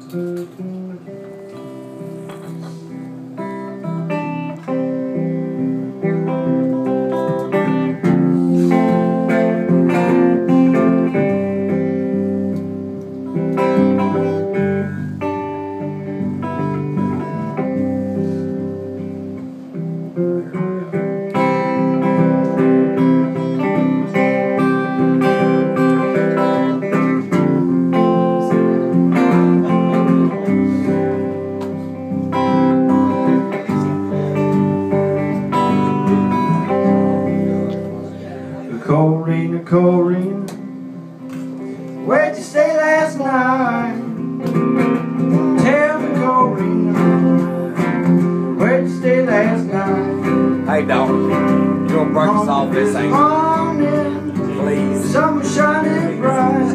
Corrina, Corrina, where'd you stay last night? Tell me, Corrina, where'd you stay last night? Hey, dog, you gonna break us off this, ain't you? Please. Sun shining bright.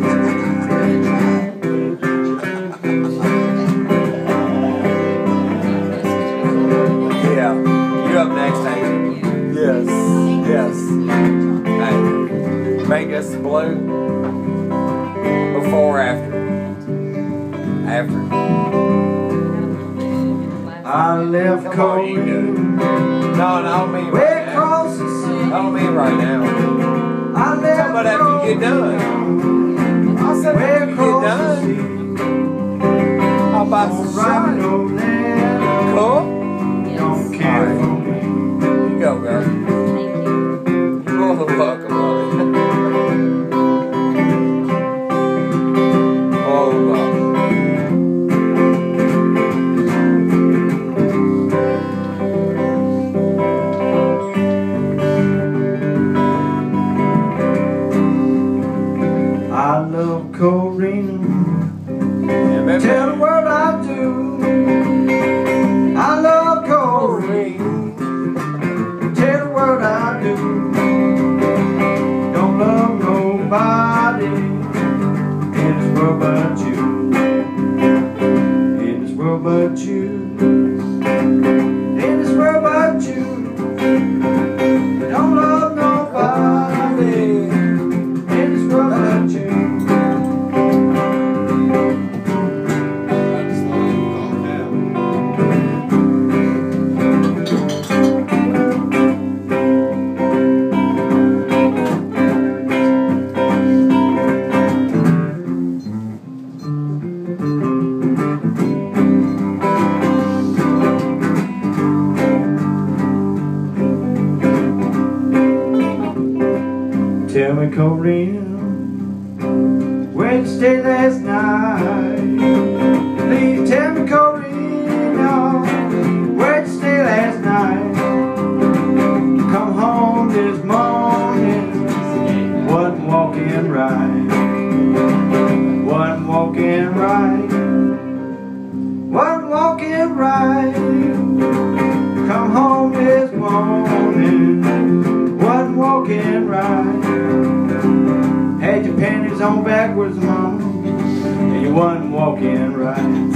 Yeah, you up next, ain't you? Yes, yes. Hey, make us blue before or after? After. I left Corrina. No, I don't mean right now. I don't mean right now. I left How about after you get done? I said after you get done. How about some shot? Cool? Don't care for me. You go, girl. Thank you. You're more than welcome, honey. More than welcome. I love Corrina. Yeah, Tell the world I do. I love Corrina. Tell the world I do. Don't love nobody in this world but you. In this world but you. In this world but you. Don't love nobody in this world but you. Tell me, Corrina, where'd you stay last night? Please tell me, Corrina, where'd you stay last night? Come home this morning, wasn't walking right. Wasn't walking right. Wasn't walking right. Come home this morning, wasn't walking right. Had your panties on backwards, mama, and you wasn't walking right.